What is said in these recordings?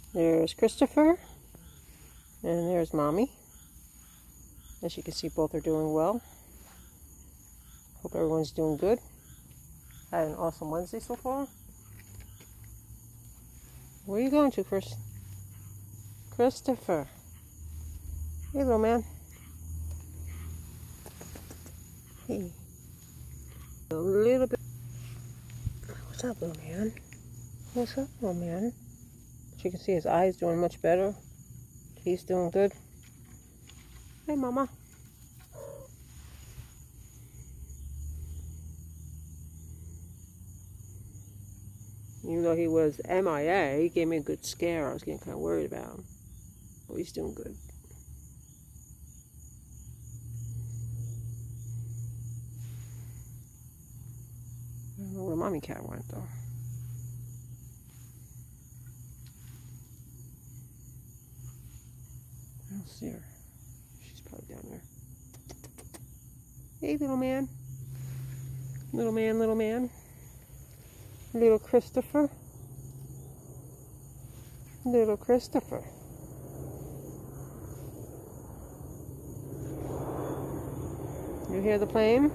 There's Christopher, and there's Mommy. As you can see, both are doing well. Hope everyone's doing good. Had an awesome Wednesday so far. Where are you going to, Chris? Christopher. Hey, little man. Hey. A little bit. What's up, little man? What's up, little man? As you can see, his eyes doing much better. He's doing good. Hey, Mama. Even though he was MIA, he gave me a good scare. I was getting kind of worried about him. But he's doing good. I don't know where Mommy Cat went, though. I don't see her. She's probably down there. Hey, little man. Little man, little man. Little Christopher. Little Christopher. You hear the plane?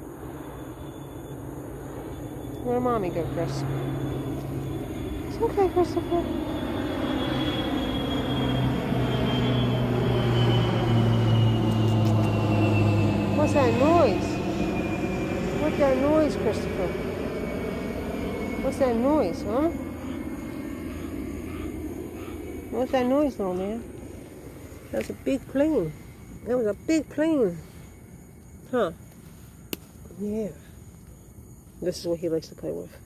Where Mommy go, Chris? It's okay, Christopher. What's that noise? What's that noise, Christopher? What's that noise, huh? What's that noise, little man? That was a big plane. That was a big plane. Huh? Yeah. This is what he likes to play with.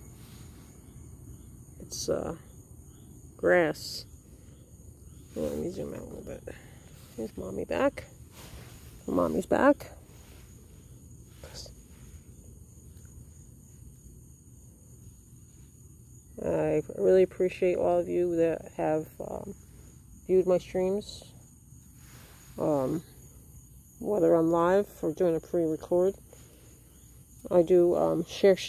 It's grass. Let me zoom out a little bit. Here's Mommy back. Mommy's back. I really appreciate all of you that have viewed my streams, whether I'm live or doing a pre-record. I do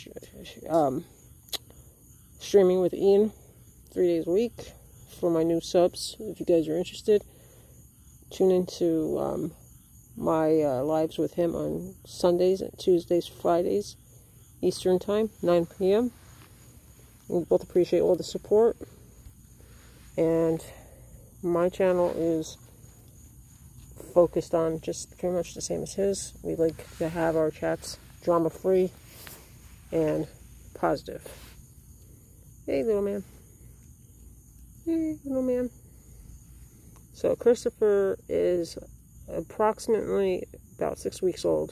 streaming with Ian 3 days a week for my new subs. If you guys are interested, tune into my lives with him on Sundays, Tuesdays, Fridays, Eastern Time, 9 p.m. We both appreciate all the support, and my channel is focused on just pretty much the same as his. We like to have our chats drama-free and positive. Hey, little man. Hey, little man. So Christopher is approximately about 6 weeks old,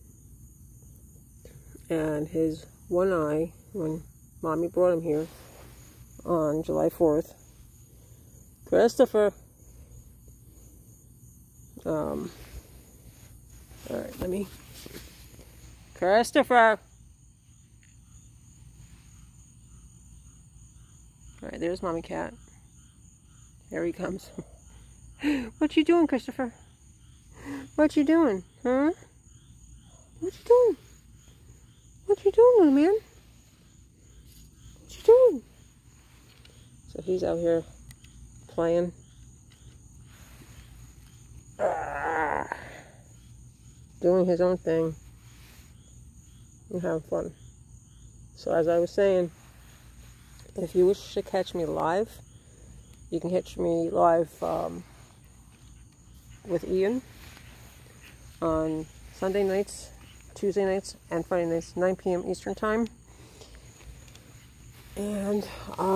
and his one eye, when Mommy brought him here on July 4th. Christopher. Alright, let me. Christopher. Alright, there's Mommy Cat. Here he comes. What you doing, Christopher? What you doing? Huh? What you doing? What you doing, little man? What you doing? So he's out here playing. Doing his own thing. And having fun. So as I was saying, if you wish to catch me live, you can catch me live with Ian on Sunday nights, Tuesday nights, and Friday nights, 9 p.m. Eastern Time. And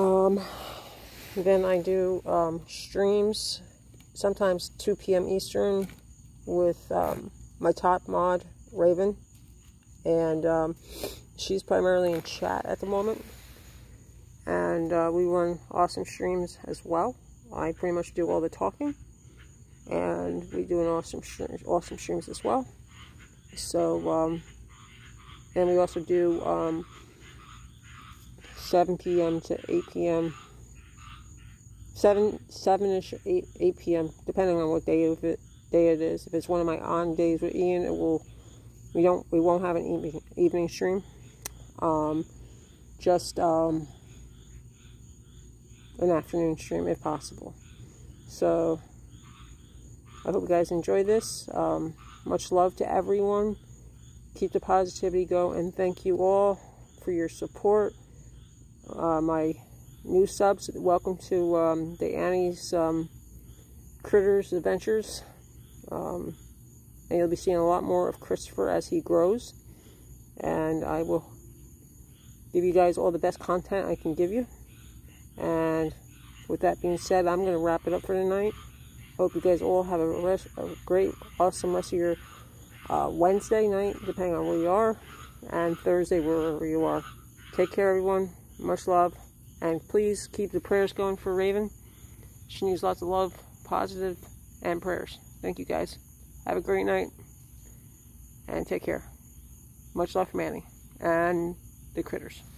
then I do streams, sometimes 2 p.m. Eastern, with my top mod, Raven. And she's primarily in chat at the moment. And we run awesome streams as well. I pretty much do all the talking. And we do an awesome streams as well. So, and we also do 7 p.m. to 8 p.m. 7-ish, 8 p.m. depending on what day it is. If it's one of my on days with Ian, we won't have an evening stream. Just an afternoon stream if possible. So I hope you guys enjoy this. Much love to everyone. Keep the positivity going, and thank you all for your support. My new subs, welcome to the Annie's Critters Adventures. And you'll be seeing a lot more of Christopher as he grows. And I will give you guys all the best content I can give you. And with that being said, I'm going to wrap it up for tonight. Hope you guys all have a great, awesome rest of your Wednesday night, depending on where you are, and Thursday, wherever you are. Take care, everyone. Much love. And please keep the prayers going for Raven. She needs lots of love, positive, and prayers. Thank you, guys. Have a great night. And take care. Much love from Annie and the critters.